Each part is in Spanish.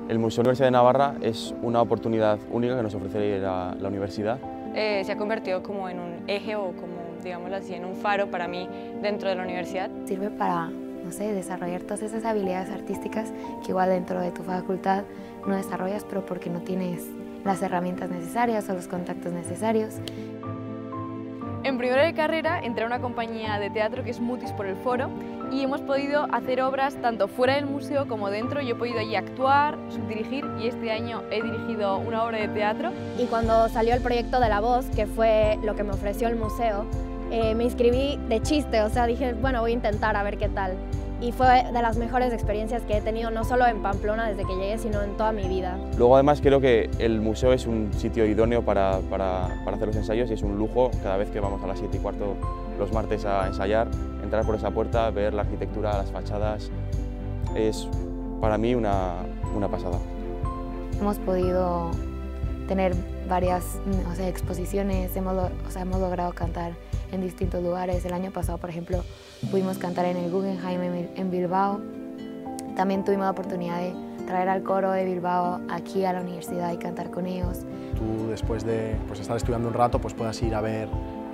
El Museo Universidad de Navarra es una oportunidad única que nos ofrece la universidad. Se ha convertido como en un eje o como, digámoslo así, en un faro para mí dentro de la universidad. Sirve para, no sé, desarrollar todas esas habilidades artísticas que igual dentro de tu facultad no desarrollas, pero porque no tienes las herramientas necesarias o los contactos necesarios. En primero de carrera entré a una compañía de teatro que es Mutis por el Foro y hemos podido hacer obras tanto fuera del museo como dentro. Yo he podido allí actuar, subdirigir y este año he dirigido una obra de teatro. Y cuando salió el proyecto de La Voz, que fue lo que me ofreció el museo, me inscribí de chiste, o sea, dije, bueno, voy a intentar a ver qué tal. Y fue de las mejores experiencias que he tenido, no solo en Pamplona desde que llegué, sino en toda mi vida. Luego además creo que el museo es un sitio idóneo para hacer los ensayos y es un lujo cada vez que vamos a las 7:15 los martes a ensayar, entrar por esa puerta, ver la arquitectura, las fachadas, es para mí una pasada. Hemos podido tener varias exposiciones, hemos logrado cantar en distintos lugares. El año pasado, por ejemplo, pudimos cantar en el Guggenheim en Bilbao. También tuvimos la oportunidad de traer al coro de Bilbao aquí a la universidad y cantar con ellos. Tú, después de estar estudiando un rato, puedas ir a ver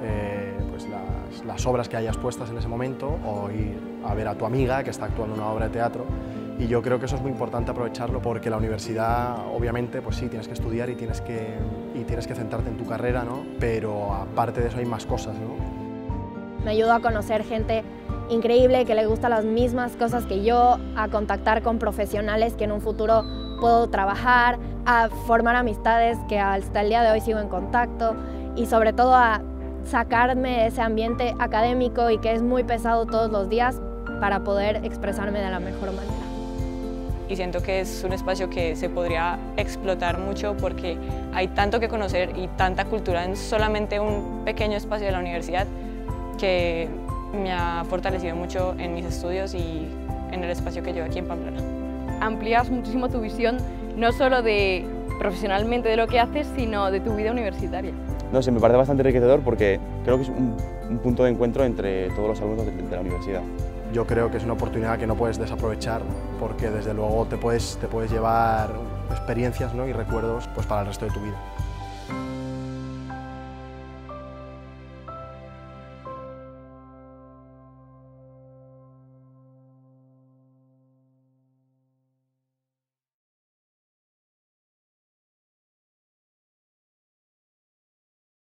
las obras que hayas puestas en ese momento o ir a ver a tu amiga que está actuando una obra de teatro. Y yo creo que eso es muy importante aprovecharlo porque la universidad, obviamente, pues sí, tienes que estudiar y tienes que centrarte en tu carrera, ¿no? Pero aparte de eso hay más cosas, ¿no? Me ayudó a conocer gente increíble que le gustan las mismas cosas que yo, a contactar con profesionales que en un futuro puedo trabajar, a formar amistades que hasta el día de hoy sigo en contacto y sobre todo a sacarme de ese ambiente académico y que es muy pesado todos los días para poder expresarme de la mejor manera. Y siento que es un espacio que se podría explotar mucho porque hay tanto que conocer y tanta cultura en solamente un pequeño espacio de la universidad que me ha fortalecido mucho en mis estudios y en el espacio que llevo aquí en Pamplona. Amplías muchísimo tu visión, no solo de profesionalmente de lo que haces, sino de tu vida universitaria. No sé, me parece bastante enriquecedor porque creo que es un punto de encuentro entre todos los alumnos de la universidad. Yo creo que es una oportunidad que no puedes desaprovechar porque desde luego te puedes llevar experiencias, ¿no? Y recuerdos pues, para el resto de tu vida.